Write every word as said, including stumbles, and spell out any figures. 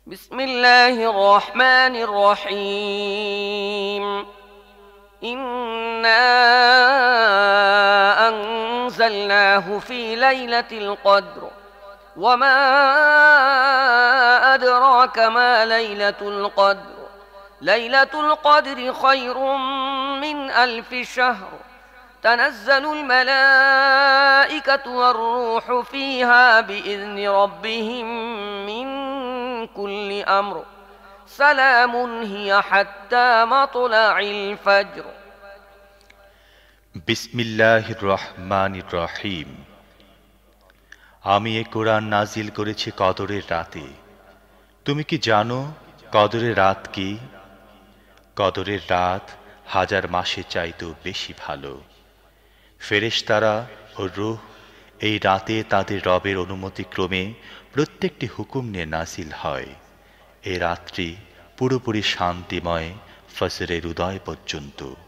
بسم الله الرحمن الرحيم إنا أنزلناه في ليلة القدر وما أدراك ما ليلة القدر ليلة القدر خير من ألف شهر تنزل الملائكة والروح فيها بإذن ربهم من كل أمر سلام هي حتى مطلع الفجر বিসমিল্লাহির রহমানির রহিম। আমি এ কোরআন নাজিল করেছি কদরের রাতে। তুমি কি জানো কদরের রাত কি? কদরের রাত হাজার মাসের চাইতেও বেশি ভালো। ফেরেশতারা ও রূহ এই রাতে তাদের রবের অনুমতিক্রমে প্রত্যেকটি হুকুম নিয়ে নাজিল হয়। এই রাত্রি পুরোপুরি শান্তিময় ফজরের উদয় পর্যন্ত।